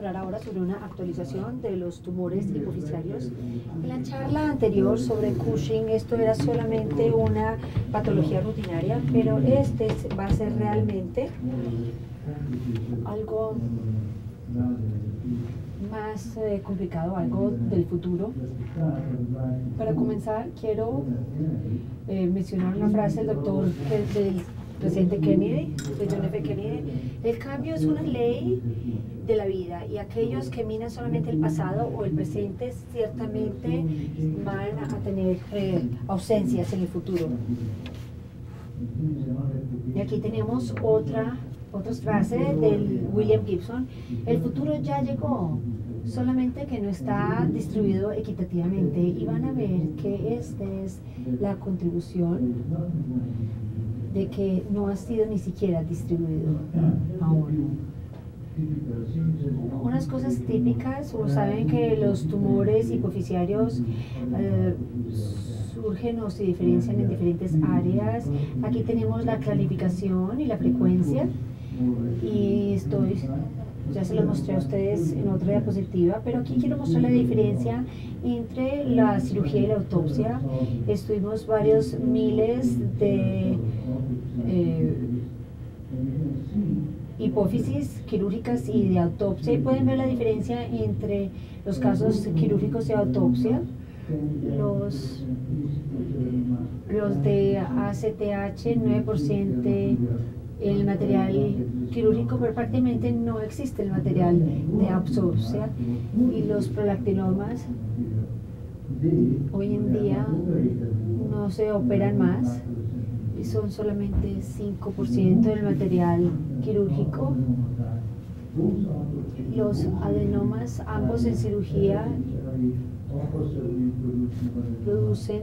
hablar ahora sobre una actualización de los tumores hipoficiarios. En la charla anterior sobre Cushing, esto era solamente una patología rutinaria, pero este va a ser realmente algo más complicado, algo del futuro. Para comenzar, quiero mencionar una frase del doctor del presidente Kennedy, de John F. Kennedy: el cambio es una ley de la vida y aquellos que miran solamente el pasado o el presente ciertamente van a tener ausencias en el futuro. Y aquí tenemos otra frase del William Gibson: el futuro ya llegó, solamente que no está distribuido equitativamente, y van a ver que esta es la contribución de que no ha sido ni siquiera distribuido aún. Unas cosas típicas, o saben que los tumores hipoficiarios surgen o se diferencian en diferentes áreas. Aquí tenemos la clasificación y la frecuencia, y ya se lo mostré a ustedes en otra diapositiva, pero aquí quiero mostrar la diferencia entre la cirugía y la autopsia. Estuvimos varios miles de hipófisis quirúrgicas y de autopsia, y pueden ver la diferencia entre los casos quirúrgicos de autopsia. Los de ACTH, 9% el material quirúrgico, pero prácticamente no existe el material de autopsia. Y los prolactinomas hoy en día no se operan más y son solamente 5% del material quirúrgico. Los adenomas, ambos en cirugía, producen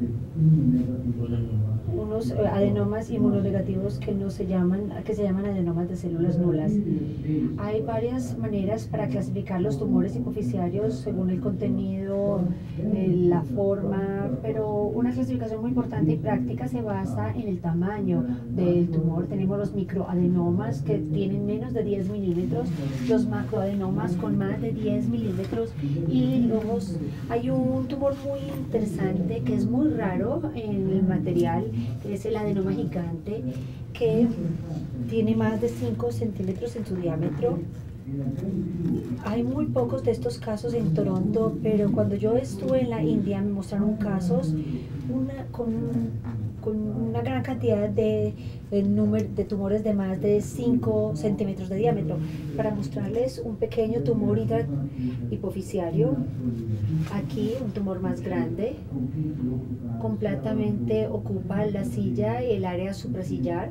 unos adenomas inmunonegativos que se llaman adenomas de células nulas. Hay varias maneras para clasificar los tumores hipoficiarios según el contenido, la forma, pero una clasificación muy importante y práctica se basa en el tamaño del tumor. Tenemos los microadenomas, que tienen menos de 10 milímetros, los macroadenomas con más de 10 milímetros, y hay un tumor muy interesante que es muy raro en el material, que es el adenoma gigante, que tiene más de 5 centímetros en su diámetro. Hay muy pocos de estos casos en Toronto, pero cuando yo estuve en la India me mostraron casos con una gran cantidad de tumores de más de 5 centímetros de diámetro. Para mostrarles un pequeño tumor hipoficiario, aquí un tumor más grande, completamente ocupa la silla y el área suprasillar.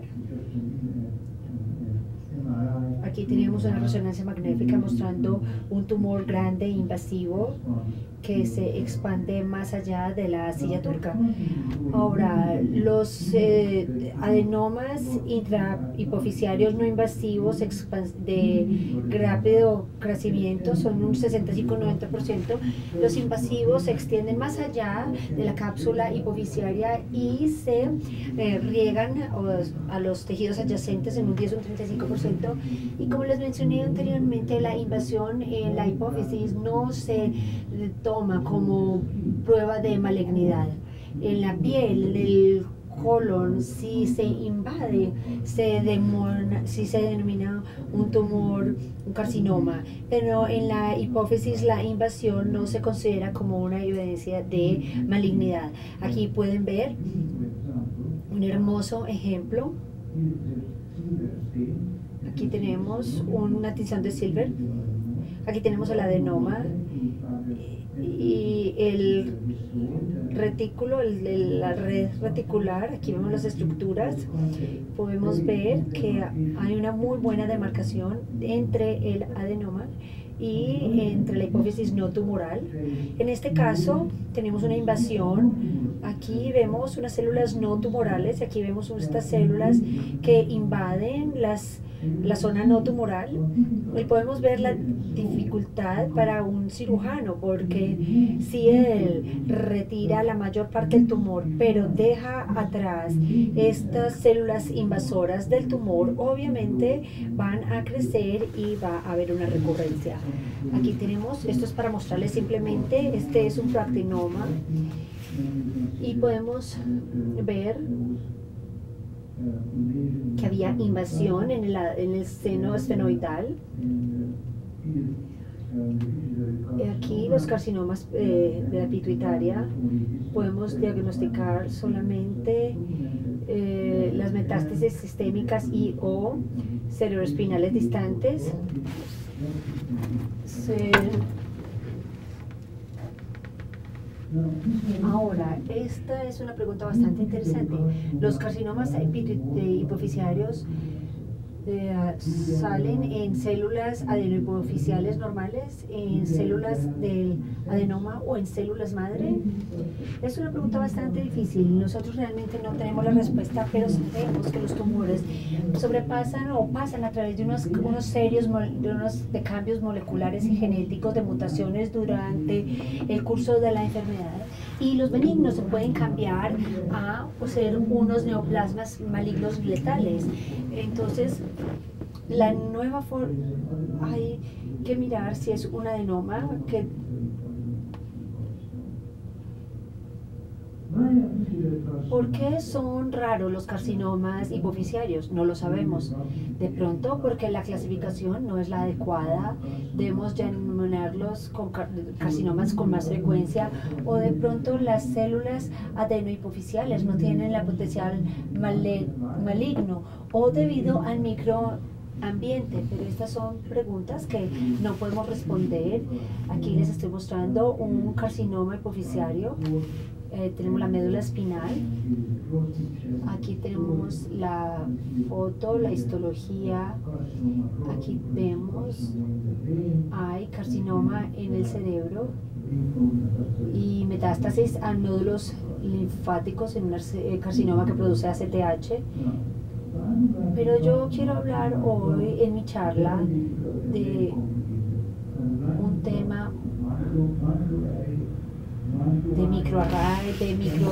Aquí tenemos una resonancia magnética mostrando un tumor grande e invasivo que se expande más allá de la silla turca. Ahora, los adenomas intrahipoficiarios no invasivos de rápido crecimiento son un 65-90%. Los invasivos se extienden más allá de la cápsula hipoficiaria y se riegan a los tejidos adyacentes en un 10 o un 35%. Y como les mencioné anteriormente, la invasión en la hipófisis no se toma como prueba de malignidad. En la piel, en el colon, si se invade, si se denomina un tumor, un carcinoma, pero en la hipófisis la invasión no se considera como una evidencia de malignidad. Aquí pueden ver un hermoso ejemplo. Aquí tenemos una tinción de silver, aquí tenemos el adenoma y el retículo, la red reticular. Aquí vemos las estructuras. Podemos ver que hay una muy buena demarcación entre el adenoma y entre la hipófisis no tumoral. En este caso tenemos una invasión. Aquí vemos unas células no tumorales y aquí vemos estas células que invaden las la zona no tumoral, y podemos ver la dificultad para un cirujano, porque si él retira la mayor parte del tumor, pero deja atrás estas células invasoras del tumor, obviamente van a crecer y va a haber una recurrencia. Aquí tenemos, esto es para mostrarles simplemente, este es un practinoma, y podemos ver que había invasión en el seno esfenoidal. Aquí los carcinomas de la pituitaria podemos diagnosticar solamente las metástasis sistémicas y o cerebroespinales distantes. Ahora, esta es una pregunta bastante interesante. Los carcinomas hipofisiarios salen en células adenohipofisiales normales, en células del adenoma o en células madre. Es una pregunta bastante difícil. Nosotros realmente no tenemos la respuesta, pero sabemos que los tumores sobrepasan o pasan a través de unos serios de cambios moleculares y genéticos, de mutaciones durante el curso de la enfermedad. Y los benignos se pueden cambiar a ser unos neoplasmas malignos letales. Entonces, la nueva forma, hay que mirar si es un adenoma que ¿por qué son raros los carcinomas hipofisiarios? No lo sabemos. De pronto porque la clasificación no es la adecuada, debemos denominarlos con carcinomas con más frecuencia, o de pronto las células adenohipofisiales no tienen la potencial maligno, o debido al microambiente. Pero estas son preguntas que no podemos responder. Aquí les estoy mostrando un carcinoma hipofisiario. Tenemos la médula espinal, aquí tenemos la foto, la histología, aquí vemos, hay carcinoma en el cerebro y metástasis a nódulos linfáticos en un carcinoma que produce ACTH. Pero yo quiero hablar hoy en mi charla de un tema de microarray, de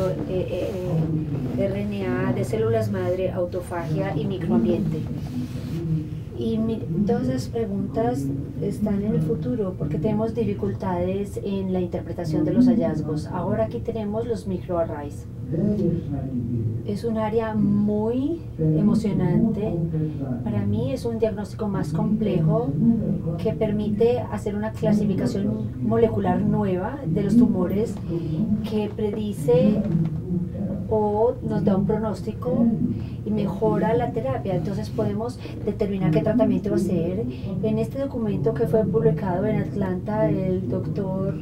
RNA, de células madre, autofagia y microambiente. Y todas esas preguntas están en el futuro porque tenemos dificultades en la interpretación de los hallazgos. Ahora aquí tenemos los microarrays. Es un área muy emocionante. Para mí es un diagnóstico más complejo que permite hacer una clasificación molecular nueva de los tumores que predice o nos da un pronóstico y mejora la terapia. Entonces podemos determinar qué tratamiento hacer. En este documento que fue publicado en Atlanta, el doctor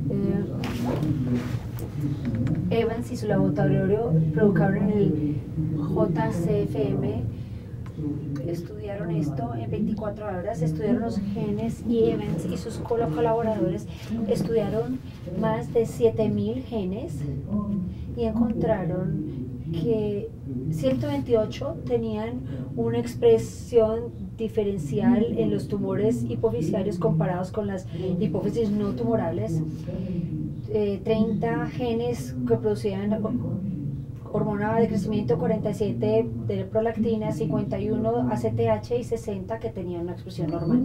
Evans y su laboratorio produjeron el JCFM, estudiaron esto en 24 horas, estudiaron los genes, y Evans y sus colaboradores estudiaron más de 7.000 genes y encontraron que 128 tenían una expresión diferencial en los tumores hipofisiarios comparados con las hipófisis no tumorales. 30 genes que producían hormona de crecimiento, 47 de prolactina, 51 ACTH y 60 que tenían una expresión normal.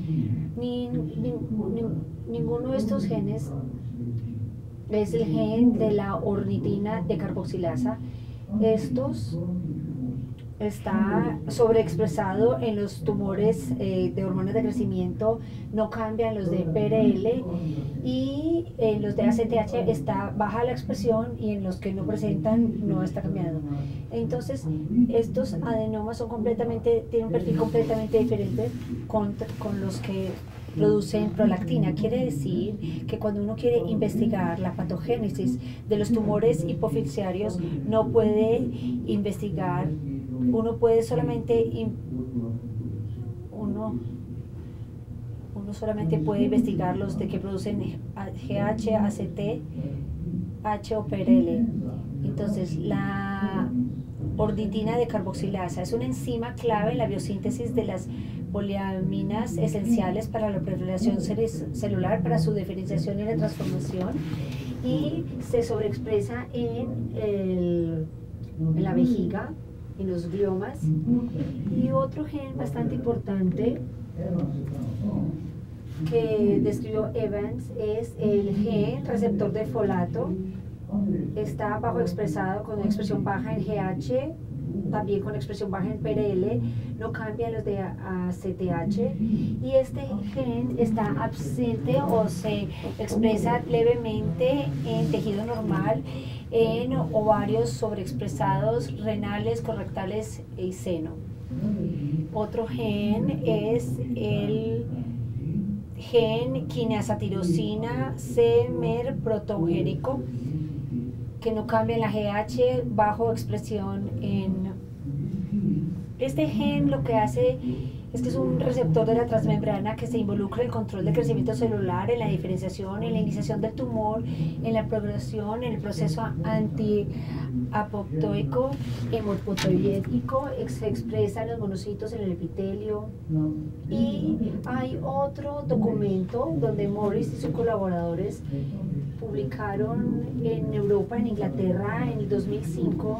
Ninguno de estos genes es el gen de la ornitina de carboxilasa. Estos está sobreexpresado en los tumores de hormonas de crecimiento, no cambian los de PRL, y en los de ACTH está baja la expresión y en los que no presentan no está cambiando. Entonces estos adenomas tienen un perfil completamente diferente con los que producen prolactina. Quiere decir que cuando uno quiere investigar la patogénesis de los tumores hipofisiarios, no puede investigar, uno puede solamente uno solamente puede investigar los de que producen GH, ACT, H o PRL. Entonces ornitina de carboxilasa. Es una enzima clave en la biosíntesis de las poliaminas esenciales para la proliferación celular, para su diferenciación y la transformación, y se sobreexpresa en la vejiga, en los gliomas. Y otro gen bastante importante que describió Evans es el gen receptor de folato. Está bajo expresado con una expresión baja en GH, también con expresión baja en PRL, no cambian los de ACTH, y este gen está absente o se expresa levemente en tejido normal, en ovarios sobreexpresados, renales, correctales y seno. Otro gen es el gen quinasa-tirosina C-mer-protogénico, que no cambia en la GH, bajo expresión en... Este gen lo que hace es que es un receptor de la transmembrana que se involucra en el control del crecimiento celular, en la diferenciación, en la iniciación del tumor, en la progresión, en el proceso antiapoptóico, hematopoietético, se expresa en los monocitos, en el epitelio. Y hay otro documento donde Morris y sus colaboradores publicaron en Europa, en Inglaterra, en el 2005,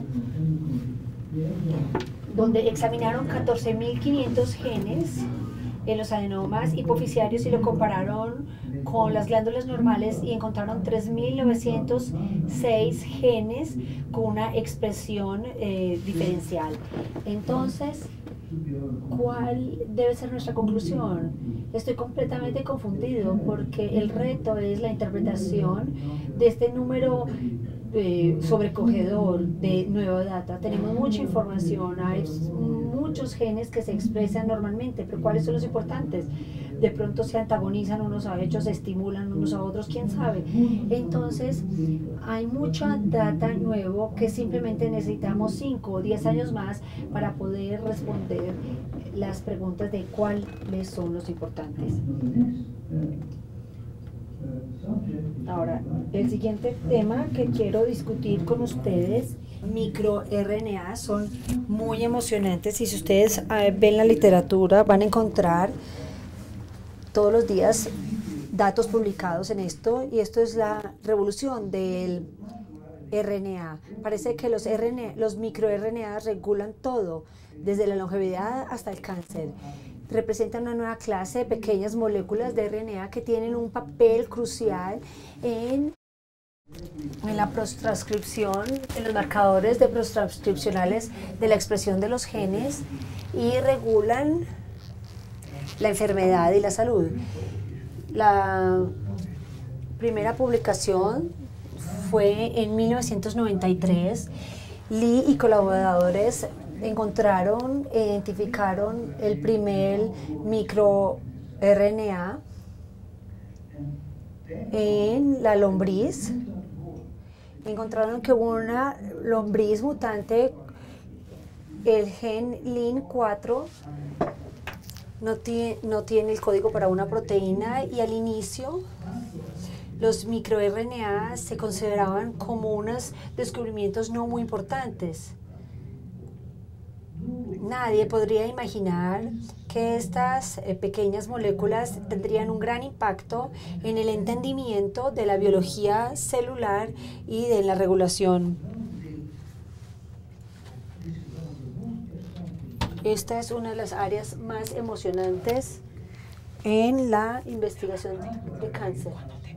donde examinaron 14.500 genes en los adenomas hipoficiarios y lo compararon con las glándulas normales, y encontraron 3.906 genes con una expresión diferencial. Entonces, ¿cuál debe ser nuestra conclusión? Estoy completamente confundido porque el reto es la interpretación de este número sobrecogedor de nueva data. Tenemos mucha información, hay muchos genes que se expresan normalmente, pero ¿cuáles son los importantes? De pronto se antagonizan unos a otros, se estimulan unos a otros, quién sabe. Entonces hay mucha data nuevo que simplemente necesitamos 5 o 10 años más para poder responder las preguntas de cuáles son los importantes. Ahora, el siguiente tema que quiero discutir con ustedes, microRNA, son muy emocionantes, y si ustedes ven la literatura van a encontrar todos los días datos publicados en esto, y esto es la revolución del RNA. Parece que los microRNA regulan todo, desde la longevidad hasta el cáncer. Representan una nueva clase de pequeñas moléculas de RNA que tienen un papel crucial en la post-transcripción, en los marcadores de post-transcripcionales de la expresión de los genes, y regulan la enfermedad y la salud. La primera publicación fue en 1993. Lee y colaboradores identificaron el primer microRNA en la lombriz. Encontraron que una lombriz mutante, el gen LIN4, no tiene el código para una proteína, y al inicio los microRNA se consideraban como unos descubrimientos no muy importantes. Nadie podría imaginar que estas pequeñas moléculas tendrían un gran impacto en el entendimiento de la biología celular y de la regulación. Esta es una de las áreas más emocionantes en la investigación de cáncer.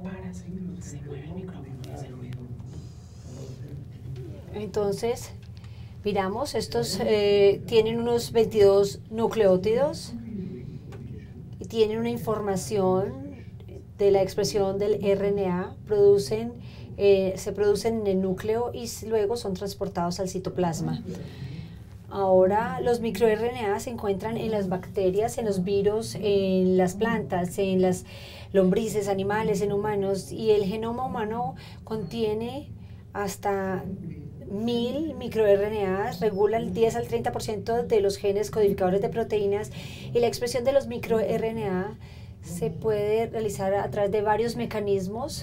Entonces, miramos, estos tienen unos 22 nucleótidos y tienen una información de la expresión del RNA, se producen en el núcleo y luego son transportados al citoplasma. Ahora, los microRNA se encuentran en las bacterias, en los virus, en las plantas, en las lombrices, animales, en humanos, y el genoma humano contiene hasta 1000 microRNA, regula el 10 al 30% de los genes codificadores de proteínas, y la expresión de los microRNA se puede realizar a través de varios mecanismos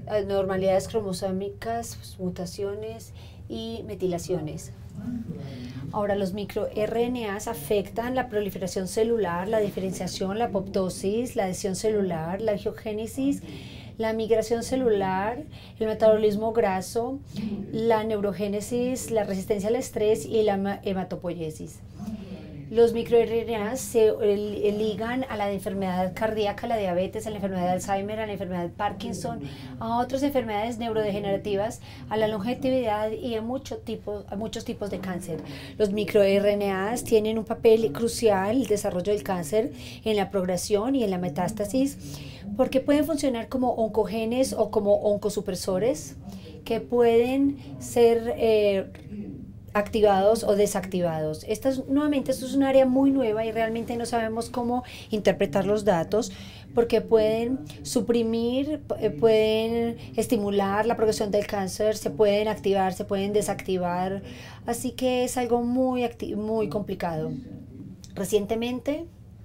anormalidades cromosómicas, mutaciones y metilaciones. Ahora, los microRNAs afectan la proliferación celular, la diferenciación, la apoptosis, la adhesión celular, la angiogénesis, la migración celular, el metabolismo graso, la neurogénesis, la resistencia al estrés y la hematopoiesis. Los microRNAs se ligan a la enfermedad cardíaca, a la diabetes, a la enfermedad de Alzheimer, a la enfermedad de Parkinson, a otras enfermedades neurodegenerativas, a la longevidad y a muchos tipos de cáncer. Los microRNAs tienen un papel crucial en el desarrollo del cáncer, en la progresión y en la metástasis, porque pueden funcionar como oncogenes o como oncosupresores que pueden ser activados o desactivados. Nuevamente, esto es un área muy nueva y realmente no sabemos cómo interpretar los datos porque pueden suprimir, pueden estimular la progresión del cáncer, se pueden activar, se pueden desactivar, así que es algo muy complicado. Recientemente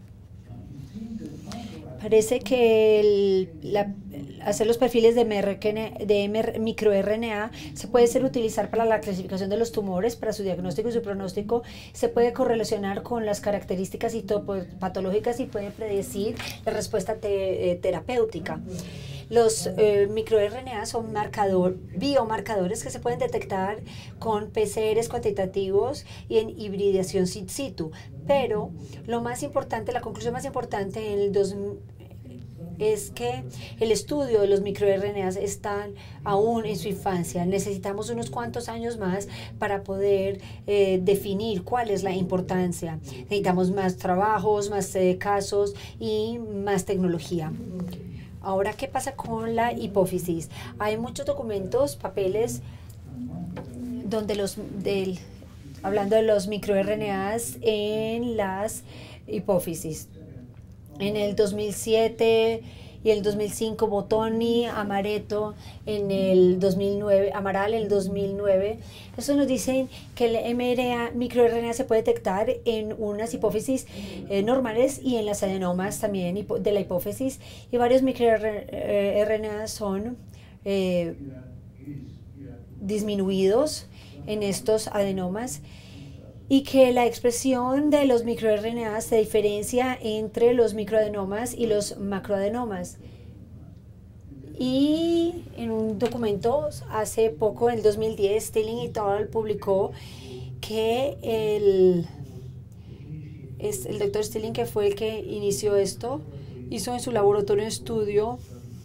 parece que hacer los perfiles de microRNA se puede utilizar para la clasificación de los tumores, para su diagnóstico y su pronóstico, se puede correlacionar con las características patológicas y puede predecir la respuesta terapéutica. Los microRNA son biomarcadores que se pueden detectar con PCRs cuantitativos y en hibridación in situ. Pero lo más importante, la conclusión más importante en el 2000 es que el estudio de los microRNAs están aún en su infancia. Necesitamos unos cuantos años más para poder definir cuál es la importancia. Necesitamos más trabajos, más casos y más tecnología. Ahora, ¿qué pasa con la hipófisis? Hay muchos documentos, papeles, donde hablando de los microRNAs en las hipófisis. En el 2007 y el 2005, Bottoni, Amaretto en el 2009, Amaral en el 2009. Eso nos dicen que el microRNA se puede detectar en unas hipófisis normales y en las adenomas también de la hipófisis. Y varios microRNA son disminuidos en estos adenomas, y que la expresión de los microRNA se diferencia entre los microadenomas y los macroadenomas. Y en un documento hace poco, en el 2010, Stilling et al. Publicó que el doctor Stilling, que fue el que inició esto, hizo en su laboratorio un estudio.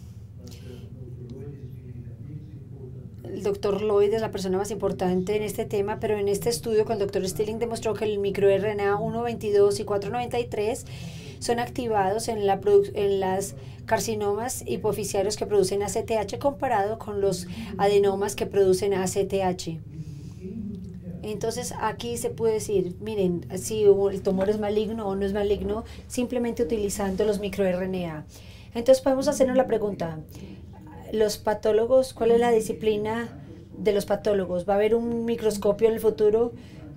El doctor Lloyd es la persona más importante en este tema, pero en este estudio con el doctor Stilling demostró que el microRNA 122 y 493 son activados en las carcinomas hipofisiarios que producen ACTH comparado con los adenomas que producen ACTH. Entonces aquí se puede decir, miren, si el tumor es maligno o no es maligno, simplemente utilizando los microRNA. Entonces podemos hacernos la pregunta, los patólogos, ¿cuál es la disciplina de los patólogos? ¿Va a haber un microscopio en el futuro?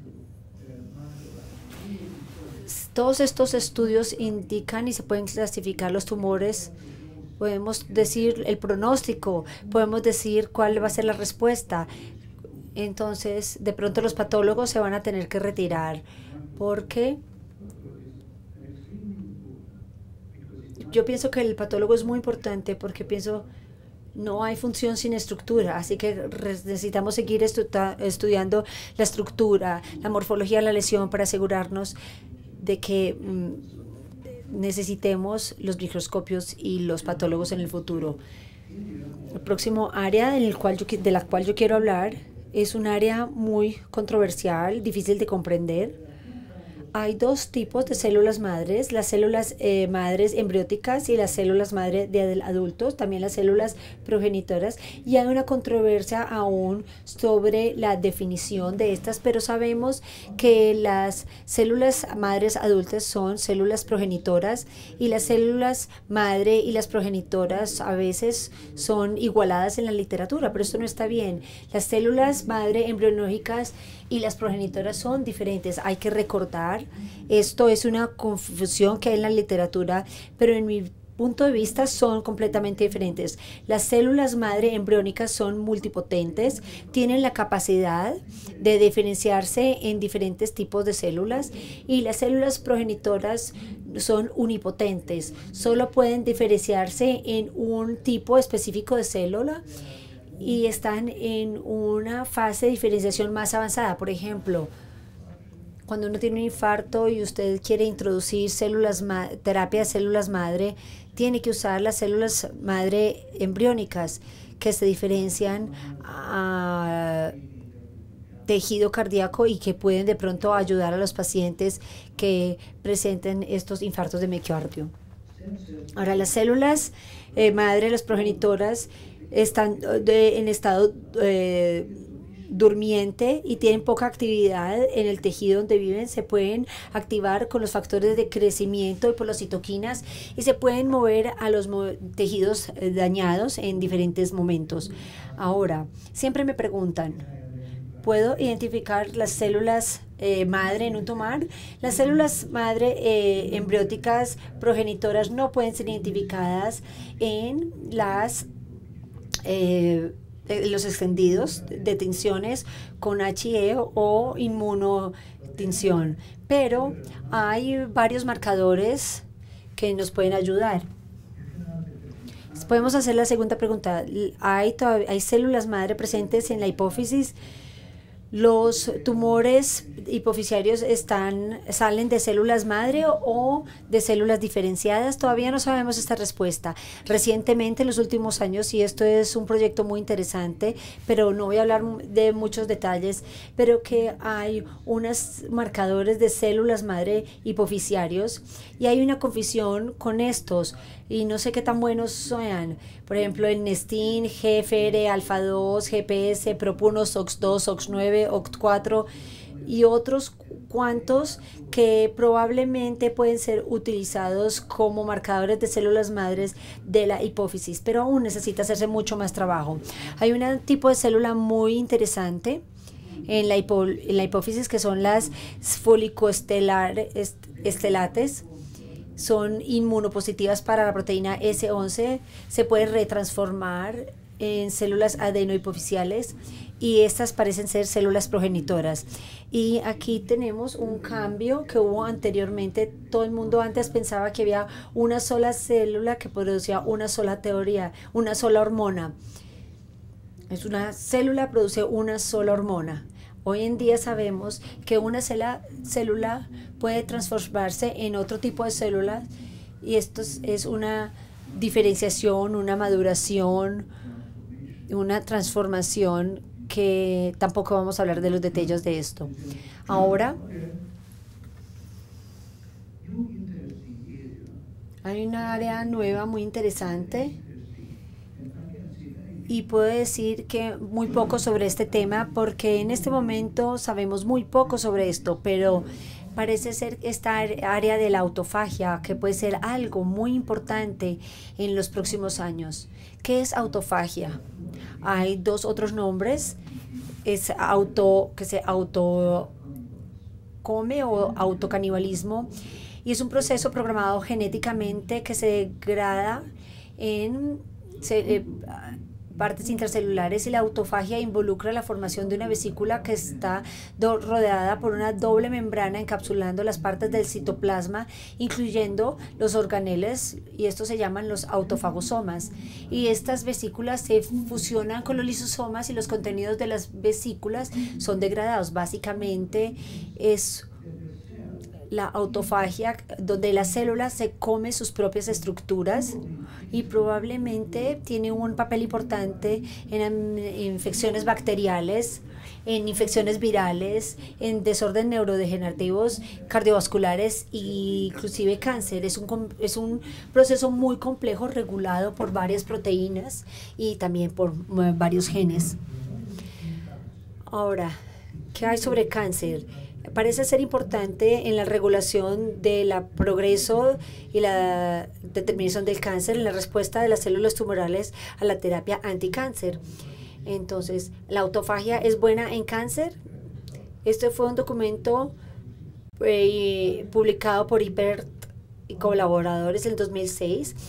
Todos estos estudios indican y se pueden clasificar los tumores. Podemos decir el pronóstico, podemos decir cuál va a ser la respuesta. Entonces, de pronto los patólogos se van a tener que retirar porque yo pienso que el patólogo es muy importante porque pienso no hay función sin estructura, así que necesitamos seguir estudiando la estructura, la morfología de la lesión para asegurarnos de que necesitemos los microscopios y los patólogos en el futuro. El próximo área de la cual yo quiero hablar es un área muy controversial, difícil de comprender. Hay dos tipos de células madres, las células madres embrióticas y las células madre de adultos, también las células progenitoras, y hay una controversia aún sobre la definición de estas, pero sabemos que las células madres adultas son células progenitoras y las células madre y las progenitoras a veces son igualadas en la literatura, pero esto no está bien. Las células madre embriológicas y las progenitoras son diferentes. Hay que recordar, esto es una confusión que hay en la literatura, pero en mi punto de vista son completamente diferentes. Las células madre embriónicas son multipotentes, tienen la capacidad de diferenciarse en diferentes tipos de células, y las células progenitoras son unipotentes, solo pueden diferenciarse en un tipo específico de célula y están en una fase de diferenciación más avanzada. Por ejemplo, cuando uno tiene un infarto y usted quiere introducir terapia de células madre, tiene que usar las células madre embriónicas, que se diferencian a tejido cardíaco y que pueden de pronto ayudar a los pacientes que presenten estos infartos de miocardio. Ahora, las células madre, las progenitoras, están en estado durmiente y tienen poca actividad en el tejido donde viven. Se pueden activar con los factores de crecimiento y por las citoquinas, y se pueden mover a los tejidos dañados en diferentes momentos. Ahora, siempre me preguntan, ¿puedo identificar las células madre en un tumor? Las células madre embrióticas progenitoras no pueden ser identificadas en los extendidos de tinciones con HIE o inmunotinción, pero hay varios marcadores que nos pueden ayudar. Podemos hacer la segunda pregunta. ¿Hay células madre presentes en la hipófisis? ¿Los tumores hipofisiarios salen de células madre o de células diferenciadas? Todavía no sabemos esta respuesta. Recientemente, en los últimos años, y esto es un proyecto muy interesante, pero no voy a hablar de muchos detalles, pero que hay unos marcadores de células madre hipofisiarios y hay una confusión con estos y no sé qué tan buenos sean. Por ejemplo, el Nestin, GFR, Alfa 2, GPS, Prop1, SOX2, SOX9, OCT4 y otros cuantos que probablemente pueden ser utilizados como marcadores de células madres de la hipófisis, pero aún necesita hacerse mucho más trabajo. Hay un tipo de célula muy interesante en la hipófisis que son las folicoestelates. Son inmunopositivas para la proteína S11, se puede retransformar en células adenohipofisiales y estas parecen ser células progenitoras. Y aquí tenemos un cambio que hubo anteriormente. Todo el mundo antes pensaba que había una sola célula que producía una sola teoría, una sola hormona. Es una célula produce una sola hormona. Hoy en día sabemos que una célula puede transformarse en otro tipo de célula y esto es una diferenciación, una maduración, una transformación que tampoco vamos a hablar de los detalles de esto. Ahora, hay una área nueva muy interesante y puedo decir que muy poco sobre este tema porque en este momento sabemos muy poco sobre esto, pero parece ser esta área de la autofagia que puede ser algo muy importante en los próximos años. ¿Qué es autofagia? Hay dos otros nombres, es que se autocome o autocanibalismo, y es un proceso programado genéticamente que se degrada en partes intracelulares, y la autofagia involucra la formación de una vesícula que está rodeada por una doble membrana encapsulando las partes del citoplasma, incluyendo los organeles, y estos se llaman los autofagosomas. Y estas vesículas se fusionan con los lisosomas y los contenidos de las vesículas son degradados. Básicamente es la autofagia, donde la célula se come sus propias estructuras y probablemente tiene un papel importante en infecciones bacteriales, en infecciones virales, en desórdenes neurodegenerativos, cardiovasculares e inclusive cáncer. Es un proceso muy complejo regulado por varias proteínas y también por varios genes. Ahora, ¿qué hay sobre cáncer? Parece ser importante en la regulación del progreso y la determinación del cáncer en la respuesta de las células tumorales a la terapia anticáncer. Entonces, ¿la autofagia es buena en cáncer? Este fue un documento publicado por Ibert y colaboradores en 2006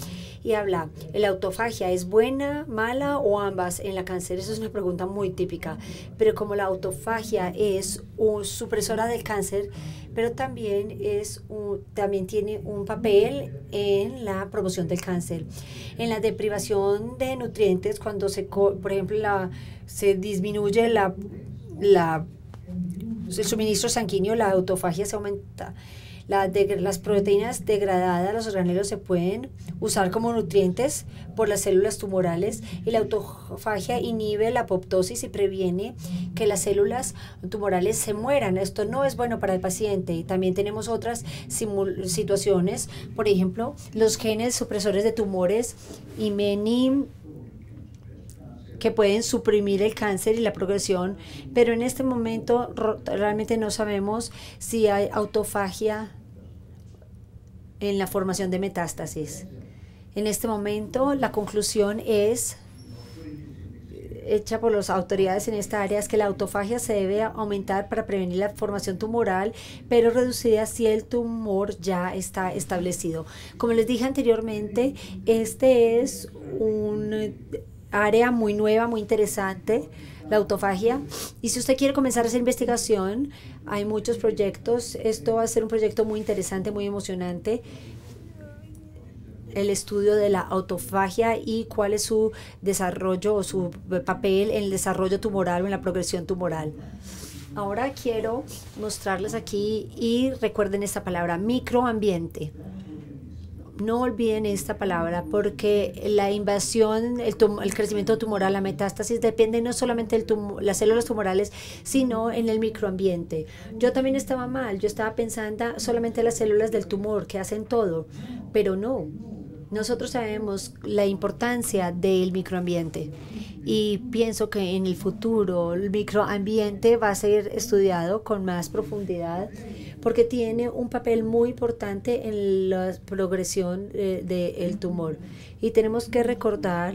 y habla, ¿la autofagia es buena, mala o ambas en la cáncer? Esa es una pregunta muy típica, pero como la autofagia es supresora del cáncer, pero también, también tiene un papel en la promoción del cáncer. En la deprivación de nutrientes, cuando por ejemplo se disminuye el suministro sanguíneo, la autofagia se aumenta. Las proteínas degradadas, los organelos, se pueden usar como nutrientes por las células tumorales, y la autofagia inhibe la apoptosis y previene que las células tumorales se mueran. Esto no es bueno para el paciente. Y también tenemos otras situaciones, por ejemplo, los genes supresores de tumores y menin, que pueden suprimir el cáncer y la progresión, pero en este momento realmente no sabemos si hay autofagia en la formación de metástasis. En este momento la conclusión es hecha por las autoridades en esta área, es que la autofagia se debe aumentar para prevenir la formación tumoral, pero reducida si el tumor ya está establecido. Como les dije anteriormente, este es un área muy nueva, muy interesante, la autofagia, y si usted quiere comenzar a hacer investigación, hay muchos proyectos. Esto va a ser un proyecto muy interesante, muy emocionante, el estudio de la autofagia y cuál es su desarrollo o su papel en el desarrollo tumoral o en la progresión tumoral. Ahora quiero mostrarles aquí, y recuerden esta palabra, microambiente. No olviden esta palabra, porque la invasión, el crecimiento tumoral, la metástasis, depende no solamente de las células tumorales, sino en el microambiente. Yo también estaba mal, yo estaba pensando solamente en las células del tumor que hacen todo, pero no. Nosotros sabemos la importancia del microambiente, y pienso que en el futuro el microambiente va a ser estudiado con más profundidad, porque tiene un papel muy importante en la progresión del tumor. Y tenemos que recordar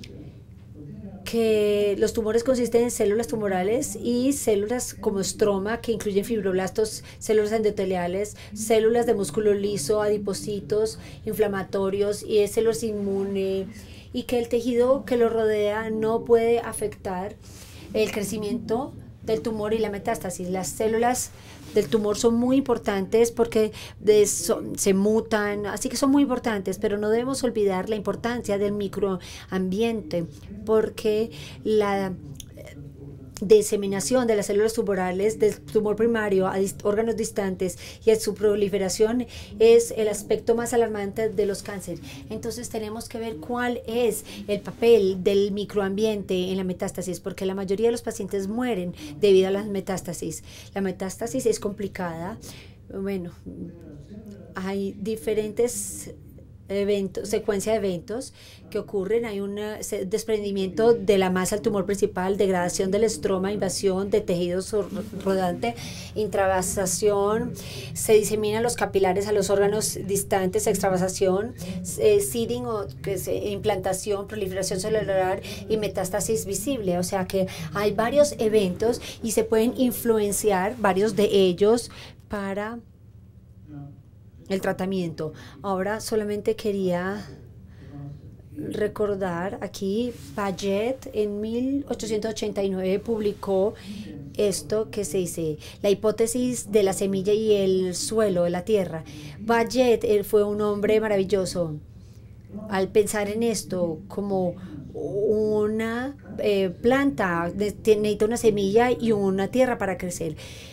que los tumores consisten en células tumorales y células como estroma, que incluyen fibroblastos, células endoteliales, células de músculo liso, adipocitos, inflamatorios y células inmunes, y que el tejido que lo rodea no puede afectar el crecimiento del tumor y la metástasis. Las células del tumor son muy importantes porque se mutan, así que son muy importantes, pero no debemos olvidar la importancia del microambiente, porque la diseminación de las células tumorales del tumor primario a órganos distantes y a su proliferación es el aspecto más alarmante de los cánceres. Entonces tenemos que ver cuál es el papel del microambiente en la metástasis, porque la mayoría de los pacientes mueren debido a las metástasis. La metástasis es complicada. Bueno, hay diferentes secuencia de eventos que ocurren. Hay un desprendimiento de la masa del tumor principal, degradación del estroma, invasión de tejidos rodante, intravasación, se diseminan los capilares a los órganos distantes, extravasación, seeding o implantación, proliferación celular y metástasis visible. O sea que hay varios eventos y se pueden influenciar varios de ellos para el tratamiento. Ahora solamente quería recordar aquí, Paget en 1889 publicó esto que se dice, la hipótesis de la semilla y el suelo de la tierra. Paget, él fue un hombre maravilloso al pensar en esto como una planta, necesita una semilla y una tierra para crecer.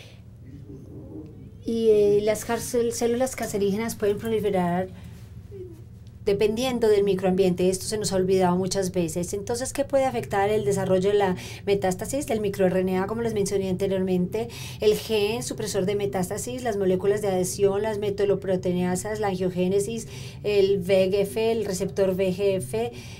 Y las células cancerígenas pueden proliferar dependiendo del microambiente. Esto se nos ha olvidado muchas veces. Entonces, ¿qué puede afectar el desarrollo de la metástasis? Del microRNA, como les mencioné anteriormente, el gen supresor de metástasis, las moléculas de adhesión, las metalloproteinasas, la angiogénesis, el VEGF, el receptor VEGF,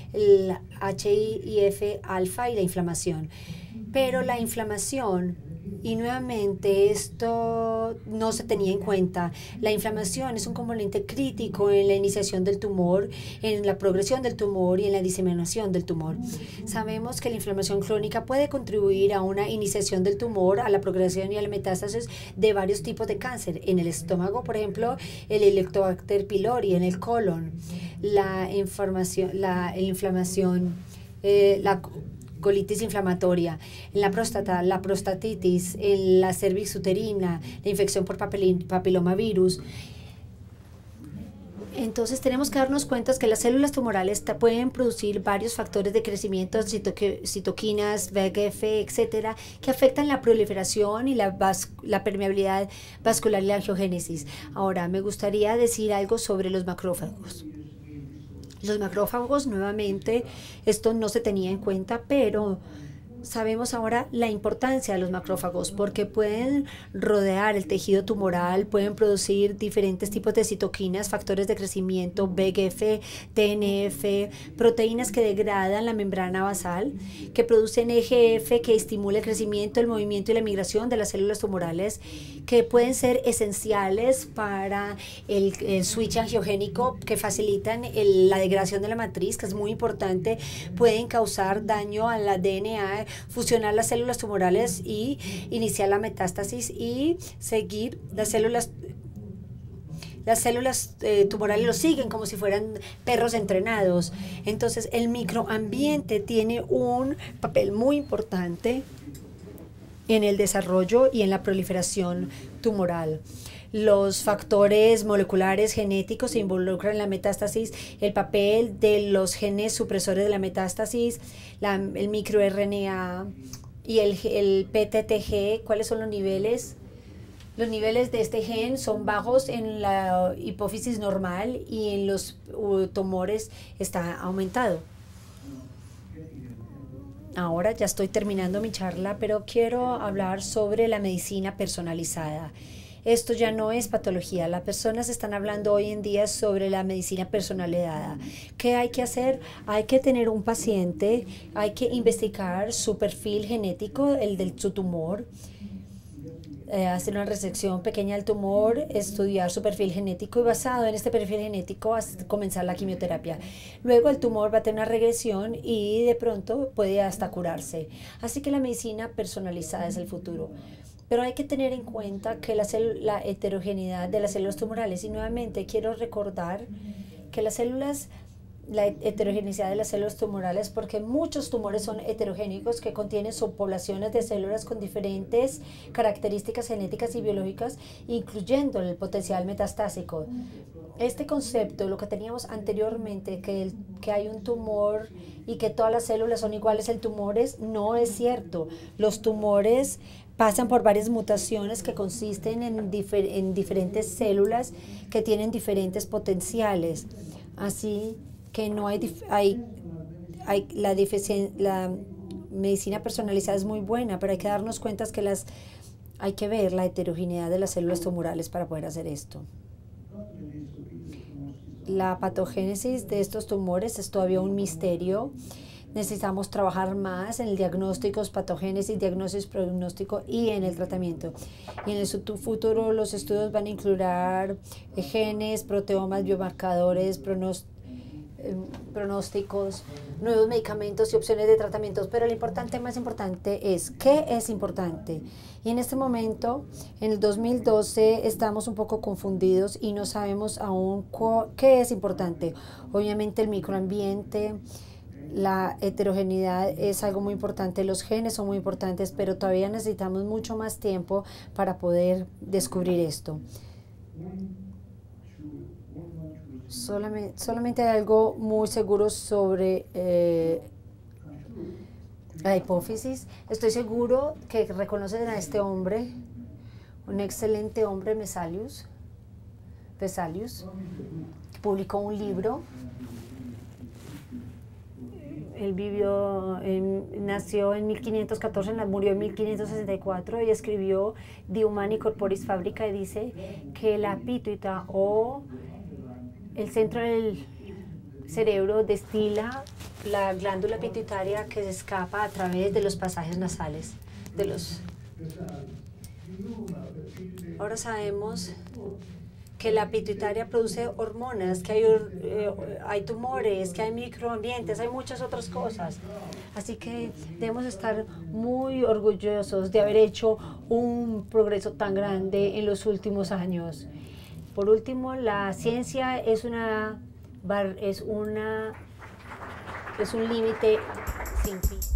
el HIF alfa y la inflamación. Pero la inflamación Y nuevamente esto no se tenía en cuenta. La inflamación es un componente crítico en la iniciación del tumor, en la progresión del tumor y en la diseminación del tumor. Sabemos que la inflamación crónica puede contribuir a una iniciación del tumor, a la progresión y a la metástasis de varios tipos de cáncer. En el estómago, por ejemplo, el Helicobacter pylori, en el colon, la inflamación, la colitis inflamatoria, en la próstata, la prostatitis, en la cervix uterina, la infección por papilomavirus. Entonces tenemos que darnos cuenta que las células tumorales pueden producir varios factores de crecimiento, citoquinas, VEGF, etcétera, que afectan la proliferación y la permeabilidad vascular y la angiogénesis. Ahora, me gustaría decir algo sobre los macrófagos. Los macrófagos, nuevamente, esto no se tenía en cuenta, pero sabemos ahora la importancia de los macrófagos porque pueden rodear el tejido tumoral, pueden producir diferentes tipos de citoquinas, factores de crecimiento, VEGF, TNF, proteínas que degradan la membrana basal, que producen EGF, que estimula el crecimiento, el movimiento y la migración de las células tumorales, que pueden ser esenciales para el switch angiogénico, que facilitan la degradación de la matriz, que es muy importante, pueden causar daño al DNA, fusionar las células tumorales y iniciar la metástasis y seguir las células tumorales lo siguen como si fueran perros entrenados. Entonces el microambiente tiene un papel muy importante en el desarrollo y en la proliferación tumoral. Los factores moleculares genéticos se involucran en la metástasis, el papel de los genes supresores de la metástasis, el microRNA y el PTTG. ¿Cuáles son los niveles? Los niveles de este gen son bajos en la hipófisis normal y en los tumores está aumentado. Ahora ya estoy terminando mi charla, pero quiero hablar sobre la medicina personalizada. Esto ya no es patología. Las personas están hablando hoy en día sobre la medicina personalizada. ¿Qué hay que hacer? Hay que tener un paciente, hay que investigar su perfil genético, el de su tumor, hacer una resección pequeña del tumor, estudiar su perfil genético y basado en este perfil genético comenzar la quimioterapia. Luego el tumor va a tener una regresión y de pronto puede hasta curarse. Así que la medicina personalizada es el futuro. Pero hay que tener en cuenta que la heterogeneidad de las células tumorales, y nuevamente quiero recordar que la heterogeneidad de las células tumorales, porque muchos tumores son heterogéneos que contienen subpoblaciones de células con diferentes características genéticas y biológicas, incluyendo el potencial metastásico. Este concepto, lo que teníamos anteriormente, que hay un tumor y que todas las células son iguales en tumores, no es cierto. Los tumores pasan por varias mutaciones que consisten en diferentes células que tienen diferentes potenciales. Así que no la medicina personalizada es muy buena, pero hay que darnos cuenta que hay que ver la heterogeneidad de las células tumorales para poder hacer esto. La patogénesis de estos tumores es todavía un misterio. Necesitamos trabajar más en el diagnóstico, patogénesis, diagnóstico, pronóstico y en el tratamiento. Y en el futuro los estudios van a incluir genes, proteomas, biomarcadores, pronósticos, nuevos medicamentos y opciones de tratamientos, pero lo más importante es ¿qué es importante? Y en este momento, en el 2012, estamos un poco confundidos y no sabemos aún qué es importante. Obviamente el microambiente, la heterogeneidad es algo muy importante, los genes son muy importantes, pero todavía necesitamos mucho más tiempo para poder descubrir esto. Solamente hay algo muy seguro sobre la hipófisis. Estoy seguro que reconocen a este hombre, un excelente hombre, Vesalius, que publicó un libro. Él nació en 1514, murió en 1564 y escribió De Humani Corporis Fabrica y dice que la pituita o el centro del cerebro destila la glándula pituitaria que se escapa a través de los pasajes nasales, de los Ahora sabemos que la pituitaria produce hormonas, que hay tumores, que hay microambientes, hay muchas otras cosas. Así que debemos estar muy orgullosos de haber hecho un progreso tan grande en los últimos años. Por último, la ciencia es un límite sin fin.